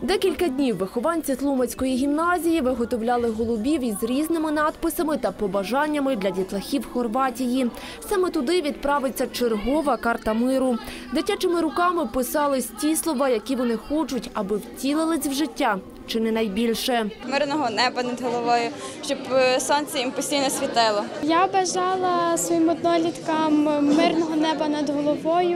Декілька днів вихованці Тлумацької гімназії виготовляли голубів із різними надписами та побажаннями для дітлахів Хорватії. Саме туди відправиться чергова карта миру. Дитячими руками писали ті слова, які вони хочуть, аби втілились в життя, чи не найбільше. Мирного неба над головою, щоб сонце їм постійно світило. Я бажала своїм одноліткам мирного неба над головою,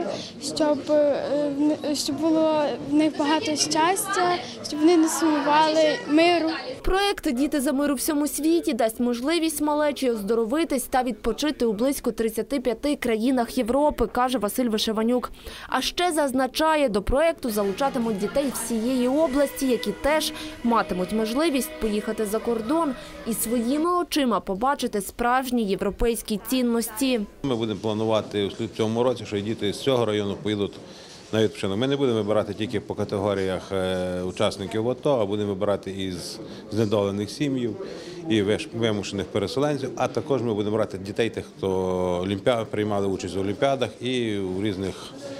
щоб було в них багато щастя, щоб вони не сумували, миру. Проєкт «Діти за мир у всьому світі» дасть можливість малечі оздоровитись та відпочити у близько 35 країнах Європи, каже Василь Вишиванюк. А ще зазначає, до проєкту залучатимуть дітей всієї області, які теж матимуть можливість поїхати за кордон і своїми очима побачити справжні європейські цінності. Ми будемо планувати у цьому році, що діти з цього району поїдуть на відпочинок. Ми не будемо вибирати тільки по категоріях учасників АТО, а будемо вибирати із знедолених сім'їв і вимушених переселенців, а також ми будемо брати дітей, тих, хто приймали участь в олімпіадах і у різних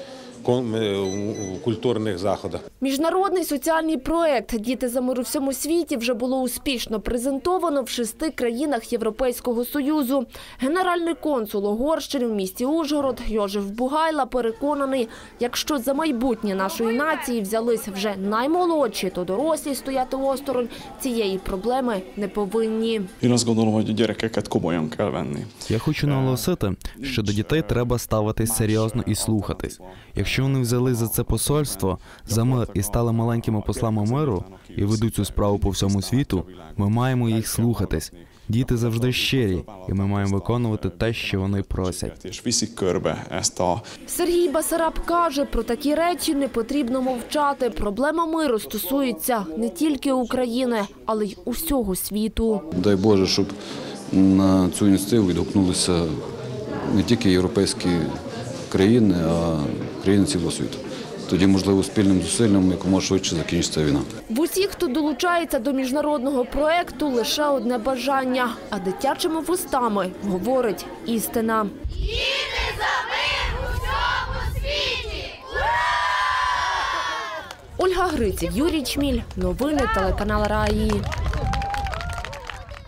культурних заходах. Міжнародний соціальний проєкт «Діти за мир у всьому світі» вже було успішно презентовано в 6 країнах Європейського Союзу. Генеральний консул Угорщини в місті Ужгород Йожеф Бугайла переконаний, якщо за майбутнє нашої нації взялись вже наймолодші, то дорослі стояти осторонь цієї проблеми не повинні. Я хочу наголосити, що до дітей треба ставитись серйозно і слухатись. Якщо вони взяли за це посольство, за мир і стали маленькими послами миру і ведуть цю справу по всьому світу, ми маємо їх слухатись. Діти завжди щирі, і ми маємо виконувати те, що вони просять. Сергій Басараб каже, про такі речі не потрібно мовчати. Проблема миру стосується не тільки України, але й усього світу. Дай Боже, щоб на цю ініціативу відгукнулися не тільки європейські країни, а країни цілого світу. Тоді, можливо, спільним зусиллям якомога швидше закінчиться війна. В усіх, хто долучається до міжнародного проєкту, лише одне бажання, а дитячими вустами говорить істина. Діти за мир у всьому світі! Ура! Ольга Гриців, Юрій Чміль. Новини телеканал Раї.